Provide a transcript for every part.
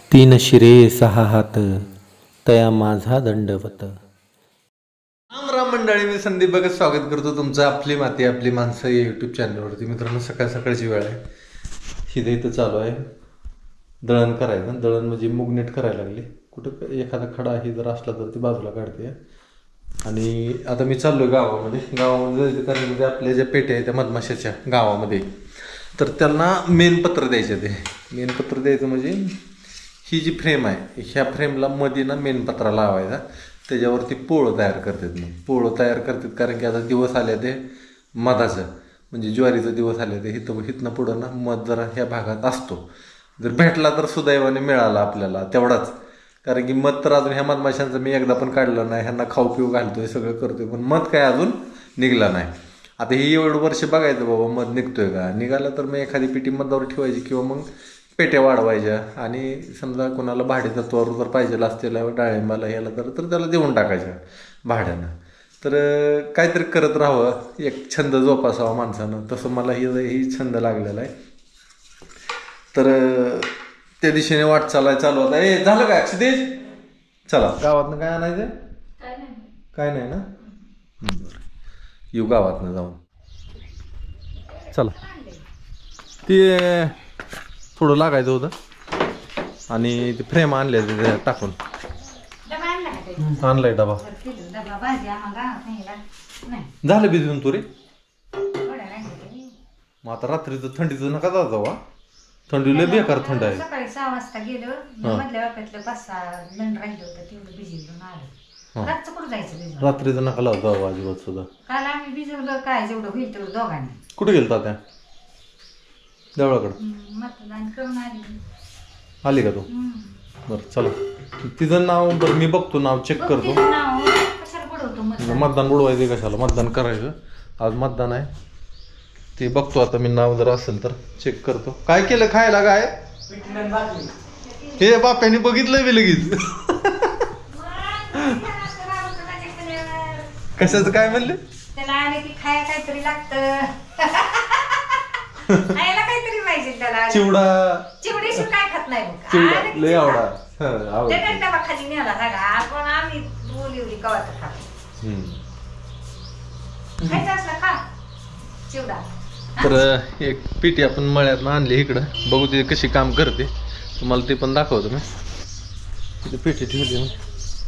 तीन शिरे सहा हात तया माझा दंडवत. राम राम मंडळी, मी संदीप भगत स्वागत करतो तुमचं आपली माती आपली माणसं या यूट्यूब चॅनलवरती. मित्रांनो, सकाळ सकाळची वेळ आहे. शिदे इथं चालू आहे दळण करायचं. दळण म्हणजे मूग नीट करायला लागले. कुठं एखादा खडा आहे जर असला तर ती बाजूला काढते. आणि आता मी चाललो गावामध्ये जायचं कारण म्हणजे आपल्या ज्या पेट्या आहेत त्या मधमाशाच्या गावामध्ये, तर त्यांना मेनपत्र द्यायचं. ते मेनपत्र द्यायचं म्हणजे ही जी फ्रेम आहे ह्या फ्रेमला मध्ये ना मेनपत्रा लावायचा. त्याच्यावरती पोळं तयार करतात. मग पोळं तयार करतात कारण की आता दिवस आले ते मधाचं म्हणजे ज्वारीचा दिवस आले ते हिथनं पुढं ना मध जरा ह्या भागात असतो. जर भेटला तर सुदैवाने मिळाला आपल्याला तेवढाच, कारण की मध तर अजून ह्या मधमाशांचं मी एकदा पण काढलं नाही. ह्यांना खाऊ पिऊ घालतोय सगळं करतोय, पण मध काय अजून निघला नाही. आता ही एवढं वर्ष बघायचं बाबा मध निघतोय का. निघाला तर मग एखादी पिटी मधावर ठेवायची किंवा मग पेट्या वाढवायच्या. आणि समजा कोणाला भाडे तत्वावर जर पाहिजे असतील डाळिंबाला ह्याला तर त्याला देऊन टाकायच्या भाड्यानं. तर काहीतरी करत राहावं, एक छंद जोपासावा माणसानं. तसं मला ही छंद लागलेला आहे. तर त्या दिशेने वाटचाल चालू होता. झालं काय अक्षदेश? चला गावातनं काय आणायचं? काय नाही ना. बरं, येऊ गावातनं जाऊन. चला, ते थोडं लागायचं होतं आणि ते फ्रेम आणले टाकून. आणलाय डबा. झालं भिजून तुरी. मग आता रात्रीचं थंडीचं नका जाऊ. थंडी लय बेकार थंड आहे. सकाळी 6 वाजता गेलो, मधल्या वाप्यातलं 5-6 नंद राहिलं होतं, तेवढं भिजवून आलो. रातचं कुठं जायचं भिजवून? रात्रीचं नका लावू जाऊ अजिबात सुद्धा. काल आम्ही भिजवलं काय जेवढं होईल तेवढं दोघांनी. कुठे गेलता त्या देवळाकडं? मतदान करून आली का तू? बरं चला, तिचं नाव बरं मी बघतो, नाव चेक करतो. कशाला बुडवतो मतदान बुडवायचं कशाला, मतदान करायचं. आज मतदान आहे ते बघतो आता मी. नाव जर असेल तर चेक करतो. काय केलं खायला? काय हे बाप्याने बघितलंय मी लगेच. कशाचं काय म्हणले? त्याला आले की खाया काहीतरी लागतं. खायला काहीतरी पाहिजे त्याला. चिवडीशी काय खात नाही बघ. चिवडा लय आवडा. डबा खाली नेला सगळा. आपण आम्ही बोली कवा तर खातो. खायचं असलं खा चिवडा. तर एक पिटी आपण मळ्यात आणली इकडं, बघू ते कशी काम करते. तुम्हाला ते पण दाखवतो मी. तिथे पेटी ठेवली मी.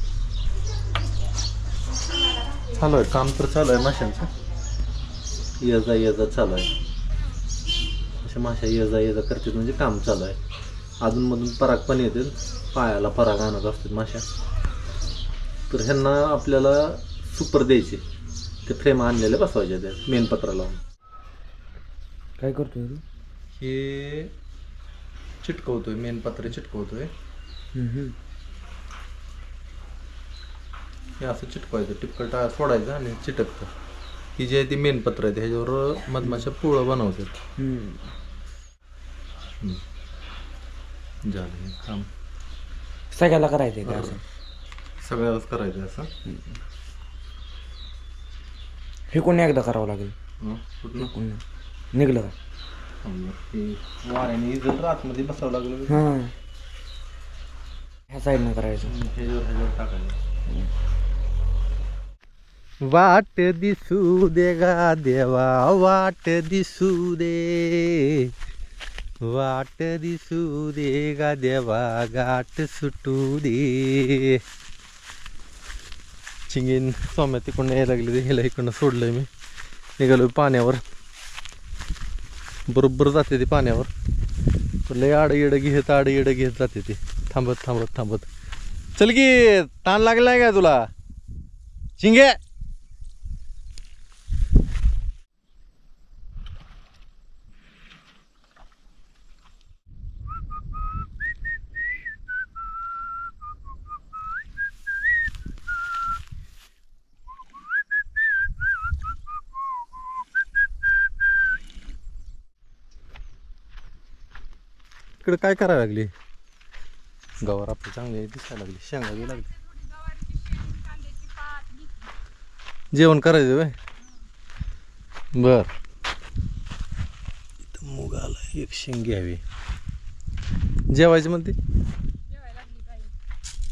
चालू आहे काम, तर चालू आहे माशांचं. ये जा चालू आहे. अशा माशा ये जा करतात म्हणजे काम चालू आहे. अधूनमधून पराग पण येतील, पायाला पराग आणत असतात माशा. तर ह्यांना आपल्याला सुपर द्यायचे. ते फ्रेम आणलेले बसवायचे त्या मेनपत्रा लावून. काय करतोय तू? हे चिटकवतोय, मेनपत्र चिटकवतोय. हे असं चिटकवायचं, टिपकटा सोडायचं आणि चिटकतं. ही जी आहे ती मेनपत्र आहे, ह्याच्यावर मधमाशा पोळं बनवतात. झालं काम. सगळ्याला करायचंय का? सगळ्यालाच करायचं असं. हे कोणी एकदा करावं लागेल. कुठलं निघलं का? वाऱ्याने जर आतमध्ये बसावं लागलं. ह्या साईडनं करायचं. ह्याच्यावर टाकायचं. वाट दिसू दे गा देवा, वाट दिसू दे, वाट दिसू दे गा देवा, गाठ सुटू दे. चिंगीन सोम्या तिकडून यायला लागली, ह्याला इकडनं सोडलंय मी. निघालो पाण्यावर, बरोबर जाते ते पाण्यावर. तर लय आड येडं घेत जाते ते, थांबत. चल की, ताण लागलाय का तुला चिंगे? इकडे काय करायला लागली? गवार आपली चांगली दिसायला लागली, शेंगा बी लागली. जेवण करायचं व्हय? बर. इथं मूग आला, एक शेंग घ्यावी. जेवायची म्हणते.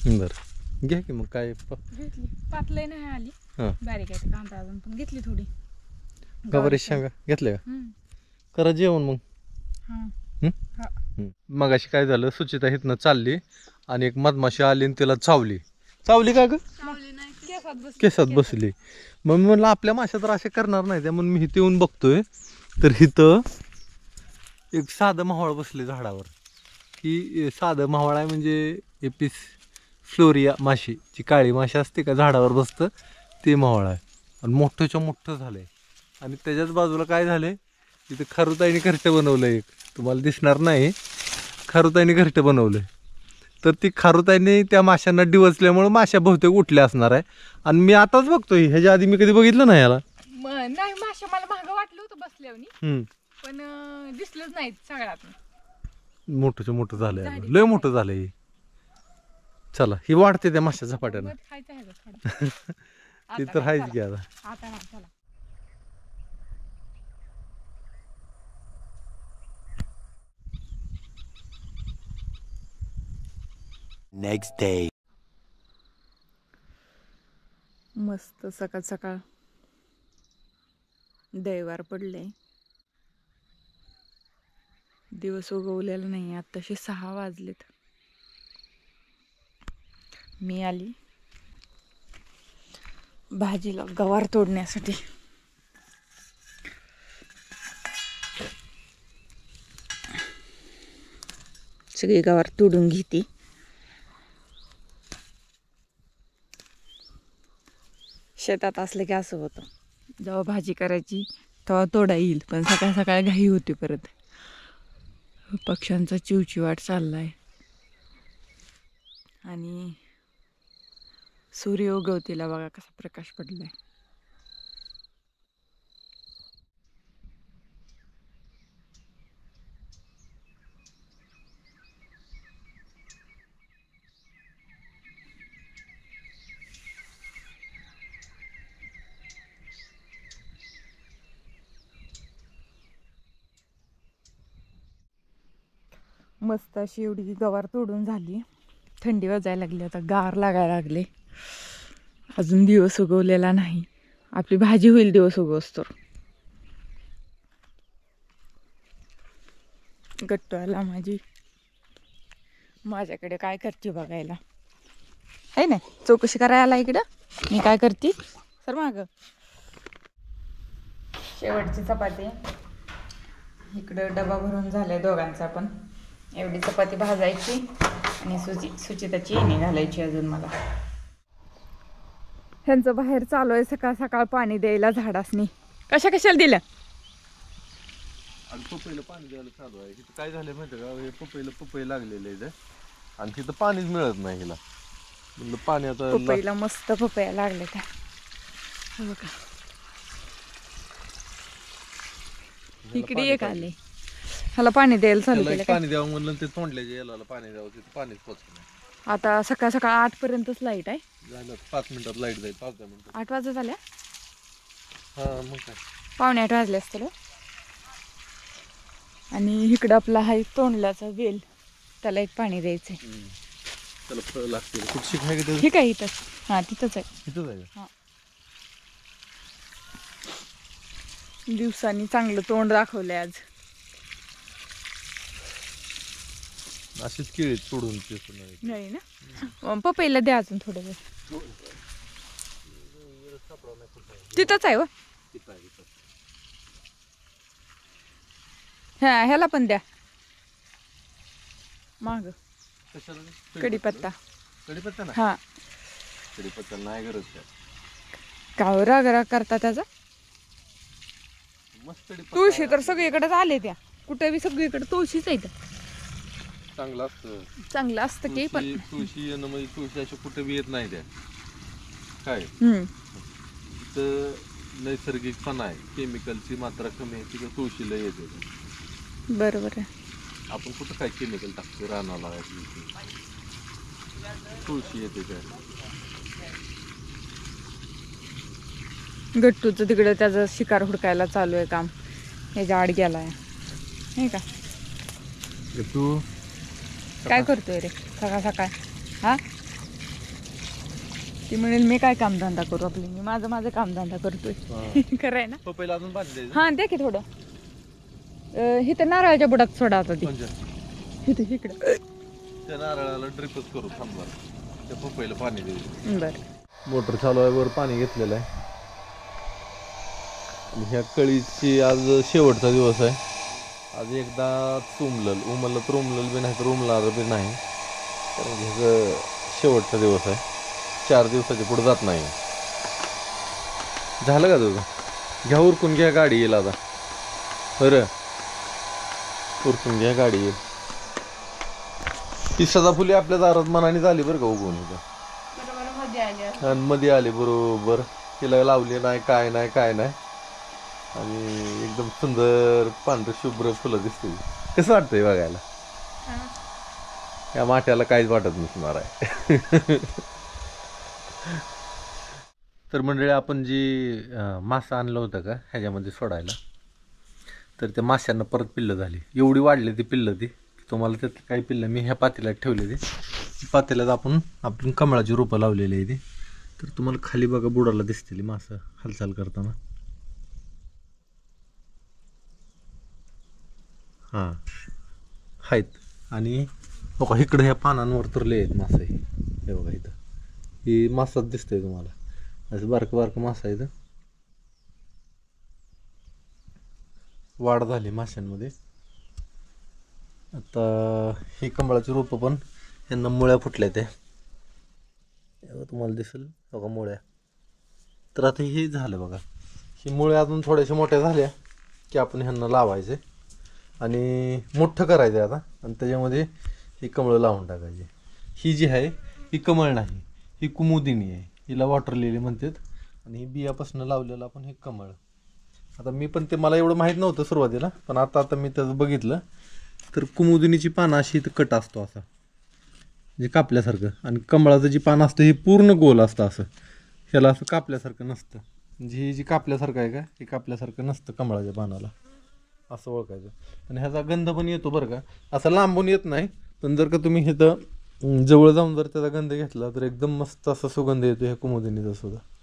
बरं घ्या की मग काय घेतली पातलय नाही आली हां बारीक आहे कांदा अजून पण घेतली थोडी गवारी शेंगा घेतल्या का हम्म. करा जेवण मग हा मगाशी काय झालं सुचिता इथनं चालली आणि एक मधमाशी आली आणि तिला चावली का ग केसात बसली मग मी म्हणलं आपल्या माश्या तर असे करणार नाही त्या म्हणून मी इथे येऊन बघतोय तर इथं एक साधं मावळ बसले झाडावर की साधं मावळ आहे म्हणजे एपिस फ्लोरिया माशी जी काळी माशी असते का झाडावर बसतं ते मावळ आहे आणि मोठंच्या मोठं झालंय आणि त्याच्याच बाजूला काय झालंय तिथे खारुताईने घरटं बनवलं एक तुम्हाला दिसणार नाही खारुताईने घरटं बनवलंय तर ती खारुताईने त्या माशांना डिवचल्यामुळे माश्या बहुतेक उठल्या असणार आहे आणि मी आताच बघतोय ह्याच्या आधी मी कधी बघितलं नाही याला नाही माशा मला महाग वाटलं होतं बसल्यावर पण दिसलंच नाही सगळ्यात मोठंच्या मोठं झालंय लय मोठं झालंय चला ही वाढते त्या माश्या झपाट्यानं खायचं आहे का थोडं? ते तर आहेच की आता आता नाही चला Next day. मस्त सकाळ सकाळ दैवार पडले दिवस उगवलेला नाही आत्ताशे 6 वाजलेत मी आली भाजीला गवार तोडण्यासाठी सगळी गवार तोडून घेते शेतात असलं की असं होतं जेव्हा भाजी करायची तेव्हा तोडा येईल पण सकाळ सकाळ घाई होती परत पक्ष्यांचा चिवचिवाट चाललाय आणि सूर्य उगवतीला बघा कसा प्रकाश पडलाय मस्त अशी एवढी गवार तोडून झाली थंडी वाजायला लागली आता गार लागायला लागले अजून दिवस उगवलेला नाही आपली भाजी होईल दिवस उगवस तर गट्टू आला माझ्याकडे काय करते बघायला आहे ना चौकशी करायला इकडं मी काय करते सर माग शेवटची चपाती इकडं डबा भरून झालाय दोघांचा पण एवढी चपाती भाजायची आणि सुचिताची येणे घालायची अजून मला ह्यांचं बाहेर चालू आहे सकाळ सकाळ पाणी द्यायला झाडासनी कशाला दिलं आणि पपईला पाणी द्यायला चालू आहे तिथं काय झालं माहिती का हे पपई लागलेलं आहे आणि तिथं पाणीच मिळत नाही हिला म्हणलं पाणी आता पपईला मस्त पपया लागले त्या बघा इकडे एक आले ह्याला पाणी द्यायला चालू केलं पाणी द्यावं म्हणलं ते तोंडल्याच्या याला पाणी द्यावं तिथं पाणीच पोचलं आता सकाळ सकाळ 8 पर्यंतच लाईट आहे झालं 5 मिनिटात लाईट जाईल 5-10 मिनिटात 8 वाजत झाल्या हा मग काय 7:45 वाजले असतील आणि इकडं आपला हा तोंडल्याचा वेल त्याला एक पाणी द्यायचंय त्याला फळ लागते कुठं शिकाय का ठीक आहे इथंच हा तिथंच आहे तिथंच आहे हा दिवसांनी चांगलं तोंड दाखवलंय आज अशीच केळी सोडून नाही ना पपईला द्या अजून थोडं वेळ तिथंच आहे व हा ह्याला पण द्या माग कढीपत्ता कढीपत्ता ना हा कढीपत्ता नाही गरज काय कावरा गरा करता त्याचा मस्त कढीपत्ता तुळशी तर सगळीकडेच आले त्या कुठे बी सगळीकडे तुळशीच आहे चांगलं असतं चांगलं असतं की पण तुळशी येणं म्हणजे तुळशी अशा कुठे बी येत नाही त्या काय तर नैसर्गिकपणा आहे केमिकलची मात्रा कमी आहे तिथं तुळशीला येते बरोबर आहे आपण कुठं काय केमिकल टाकतो रानाला तुळशी येते काय गट्टूचं तिकडे त्याचं शिकार हुडकायला चालू आहे काम ह्याच्या आड गेलाय नाही का तू काय करतोय रे सकाळ सकाळ हा ती म्हणेल मी काय कामधंदा करू आपली, मी माझं कामधंदा करतोय. खरं आहे ना. पपईला अजून पाणी द्यायचं. हां द्या की थोडं. इथं नारळाच्या बुडात सोडा आता ती. इथं इकडं त्या नारळाला ड्रिपच करू थांबा. त्या पपईला पाणी द्यायचं. बरं. मोटर चालू आहे, वर पाणी घेतलेलं आहे. आणि ह्या कळीची आज शेवटचा दिवस आहे. आज एकदा उमललं तर उमललं बी नाही तर उमलार बी नाही, कारण ह्याचं शेवटचा दिवस आहे. 4 दिवसाच्या पुढे जात नाही. झालं का तुझं? घ्या उरकून घ्या, गाडी येईल आता. बरं उरकून घ्या, गाडी येईल. ही सदाफुली आपल्या दारात मनाने झाली बरं का उगवून इथं, आणि मध्ये आली बरोबर. तिला लावली नाही काय नाही आणि एकदम सुंदर पांढर शुभ्र फुलं दिसते. कसं वाटतंय बघायला? या माठ्याला काहीच वाटत नसणार आहे. तर मंडळी, आपण जी मासा आणलं होतं का ह्याच्यामध्ये सोडायला, तर त्या माशांना परत पिल्लं झाली. एवढी वाढली ती पिल्लं ती तुम्हाला त्यात काही पिल्लं मी ह्या पातेल्यात ठेवले. ती पातेल्यात आपण कमळाची रोपं लावलेली आहे ती. तर तुम्हाला खाली बघा बुडाला दिसतील मासं हालचाल करताना. हां आहेत. आणि बघा इकडं ह्या पानांवर तर लय आहेत मासे. हे बघा इथं ही मासाच दिसतंय तुम्हाला, असं बारकं मासा आहे. वाढ झाली माशांमध्ये. आता ही कमळाची रोपं पण यांना मुळ्या फुटल्या त्या तुम्हाला दिसेल बघा मुळ्या. तर आता हे झालं बघा, ही मुळ्या अजून थोड्याशा मोठ्या झाल्या की आपण ह्यांना लावायचे आणि मोठं करायचं आता, आणि त्याच्यामध्ये ही कमळं लावून टाकायची. ही जी आहे ही कमळ नाही, ही कुमुदिनी आहे. हिला वॉटर लिली म्हणतात. आणि ही बियापासून लावलेलं आपण हे कमळ. आता मी पण ते मला एवढं माहीत नव्हतं सुरुवातीला, पण आता मी त्याचं बघितलं तर कुमुदिनीची पानं अशी इथं कट असतो असा, म्हणजे कापल्यासारखं. आणि कमळाचं जी पान असतं हे पूर्ण गोल असतं असं, ह्याला असं कापल्यासारखं नसतं. म्हणजे ही जी कापल्यासारखं आहे का, हे कापल्यासारखं नसतं कमळाच्या पानाला, असं ओळखायचं. आणि ह्याचा गंध पण येतो बरं का, असं लांबून येत नाही, पण जर का तुम्ही इथं जवळ जाऊन जर त्याचा गंध घेतला तर एकदम मस्त असा सुगंध येतो ह्या कुमुदिनीचा सुद्धा.